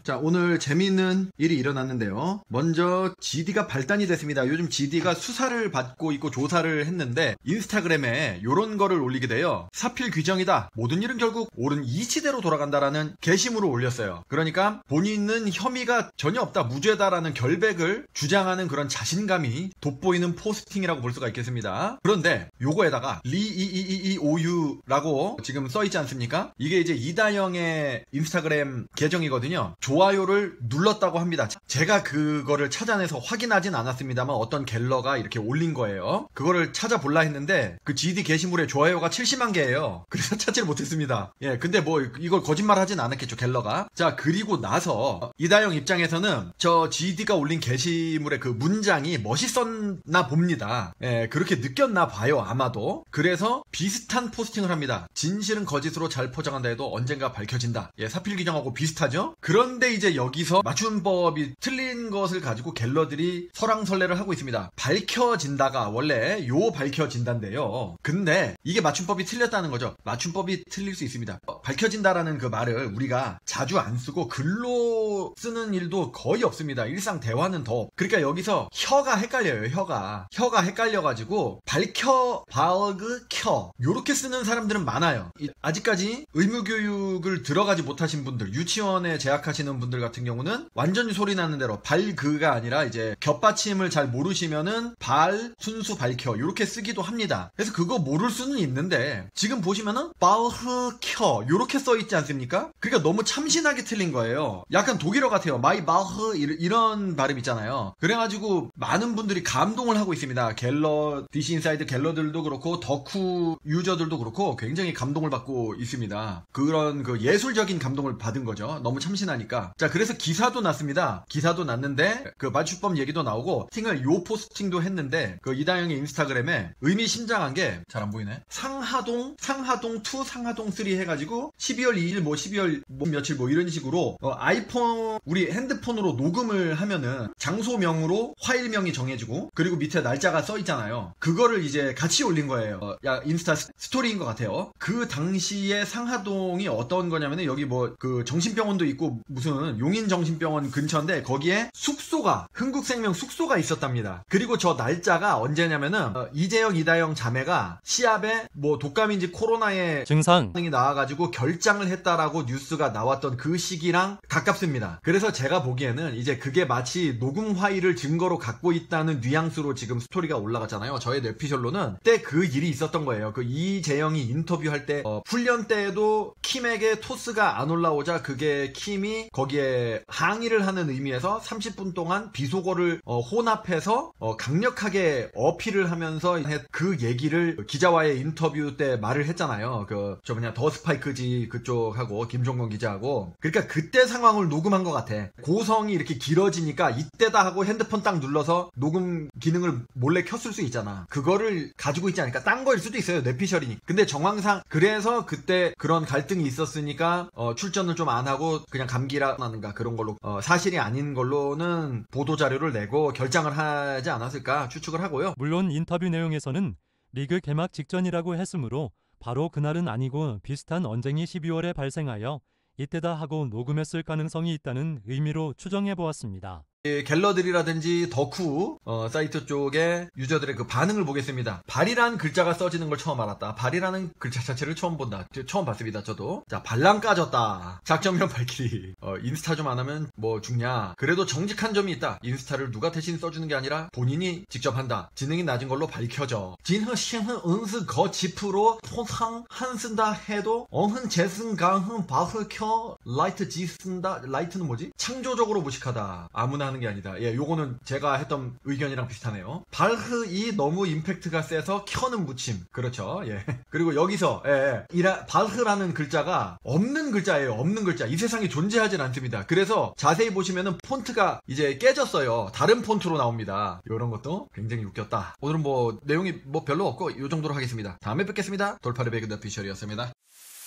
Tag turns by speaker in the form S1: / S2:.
S1: 자, 오늘 재미있는 일이 일어났는데요. 먼저 GD가 발단이 됐습니다. 요즘 GD가 수사를 받고 있고 조사를 했는데 인스타그램에 요런 거를 올리게 돼요. 사필 규정이다. 모든 일은 결국 옳은 이치대로 돌아간다라는 게시물을 올렸어요. 그러니까 본인은 혐의가 전혀 없다, 무죄다라는 결백을 주장하는 그런 자신감이 돋보이는 포스팅이라고 볼 수가 있겠습니다. 그런데 요거에다가 리이이이오유라고 지금 써있지 않습니까? 이게 이제 이다영의 인스타그램 계정이거든요. 좋아요를 눌렀다고 합니다. 제가 그거를 찾아내서 확인하진 않았습니다만 어떤 갤러가 이렇게 올린 거예요. 그거를 찾아볼라 했는데 그 GD 게시물에 좋아요가 70만 개예요. 그래서 찾지를 못했습니다. 예, 근데 뭐 이걸 거짓말 하진 않았겠죠, 갤러가. 자, 그리고 나서 이다영 입장에서는 저 GD가 올린 게시물의 그 문장이 멋있었나 봅니다. 예, 그렇게 느꼈나 봐요, 아마도. 그래서 비슷한 포스팅을 합니다. 진실은 거짓으로 잘 포장한다 해도 언젠가 밝혀진다. 예, 사필 규정하고 비슷하죠? 그런데 이제 여기서 맞춤법이 틀린 것을 가지고 갤러들이 설왕설래를 하고 있습니다. 밝혀진다가 원래 밝혀진다인데요. 근데 이게 맞춤법이 틀렸다는 거죠. 맞춤법이 틀릴 수 있습니다. 밝혀진다라는 그 말을 우리가 자주 안 쓰고 글로 쓰는 일도 거의 없습니다. 일상 대화는 더. 그러니까 여기서 혀가 헷갈려요. 혀가 헷갈려가지고 밝혀 요렇게 쓰는 사람들은 많아요. 아직까지 의무교육을 들어가지 못하신 분들, 유치원에 재학하시는 분들 같은 경우는 완전히 소리 나는 대로 발그가 아니라 이제 겹받침을 잘 모르시면은 순수 밝혀 요렇게 쓰기도 합니다. 그래서 그거 모를 수는 있는데 지금 보시면은 바흐켜 요렇게 써있지 않습니까? 그러니까 너무 참신하게 틀린 거예요. 약간 독일어 같아요. 마이 바흐 이런 발음 있잖아요. 그래가지고 많은 분들이 감동을 하고 있습니다. 갤러, 디시인사이드 갤러들도 그렇고 덕후 유저들도 그렇고 굉장히 감동을 받고 있습니다. 그런 그 예술적인 감동을 받은 거죠. 너무 참신하니까. 자, 그래서 기사도 났습니다. 기사도 났는데 그 맞춤법 얘기도 나오고 요 포스팅도 했는데 그 이다영의 인스타그램에 의미심장한 게 잘 안 보이네. 상하동 2, 상하동 3 해가지고 12월 2일 12월 며칠 이런 식으로 아이폰 우리 핸드폰으로 녹음을 하면은 장소명으로 파일명이 정해지고 그리고 밑에 날짜가 써 있잖아요. 그거를 이제 같이 올린 거예요. 인스타 스토리인 것 같아요. 그 당시에 상하동이 어떤 거냐면은 여기 그 정신병원도 있고 무슨 용인정신병원 근처인데 거기에 흥국생명 숙소가 있었답니다. 그리고 저 날짜가 언제냐면은 이재영, 이다영 자매가 시합에 독감인지 코로나에 증상이 나와가지고 결장을 했다라고 뉴스가 나왔던 그 시기랑 가깝습니다. 그래서 제가 보기에는 이제 그게 마치 녹음 파일을 증거로 갖고 있다는 뉘앙스로 지금 스토리가 올라갔잖아요. 저의 뇌피셜로는 그때 그 일이 있었던 거예요. 그 이재영이 인터뷰할 때 훈련 때에도 킴에게 토스가 안 올라오자 그게 킴이 거기에 항의를 하는 의미에서 30분 동안 비속어를 혼합해서 강력하게 어필을 하면서 그 얘기를 기자와의 인터뷰 때 말을 했잖아요. 더 스파이크지 그쪽하고 김종건 기자하고. 그러니까 그때 상황을 녹음한 것 같아. 고성이 이렇게 길어지니까 이때다 하고 핸드폰 딱 눌러서 녹음 기능을 몰래 켰을 수 있잖아. 그거를 가지고 있지 않으니까 딴 거일 수도 있어요. 뇌피셜이니. 근데 정황상 그래서 그때 그런 갈등이 있었으니까 출전을 좀 안 하고 그냥 감기라든가 그런 걸로 사실이 아닌 걸로는 보도자료를 내고 결장을 하지 않았을까 추측을 하고요.
S2: 물론 인터뷰 내용에서는 리그 개막 직전이라고 했으므로 바로 그날은 아니고 비슷한 언쟁이 12월에 발생하여 이때다 하고 녹음했을 가능성이 있다는 의미로 추정해보았습니다.
S1: 갤러들이라든지 덕후 사이트 쪽에 유저들의 그 반응을 보겠습니다. 발이란 글자가 써지는 걸 처음 알았다. 발이라는 글자 자체를 처음 봤습니다. 저도. 자, 발랑 까졌다. 작전명 발키리. 인스타 좀 안 하면 죽냐. 그래도 정직한 점이 있다. 인스타를 누가 대신 써주는 게 아니라 본인이 직접 한다. 지능이 낮은 걸로 밝혀져. 진흥 시흥 은스 거 지프로 포상 한 쓴다 해도 어흥 재승 강흥 바흐 켜 라이트 지 쓴다. 라이트는 뭐지? 창조적으로 무식하다. 아무나 하는 게 아니다. 예, 요거는 제가 했던 의견이랑 비슷하네요. 발흐이 너무 임팩트가 세서 켜는 묻힘. 그렇죠. 예. 그리고 여기서 발흐라는 글자가 없는 글자예요. 없는 글자. 이 세상에 존재하진 않습니다. 그래서 자세히 보시면은 폰트가 이제 깨졌어요. 다른 폰트로 나옵니다. 요런 것도 굉장히 웃겼다. 오늘은 내용이 별로 없고 요 정도로 하겠습니다. 다음에 뵙겠습니다. 돌파리 배그 더 피셜이었습니다.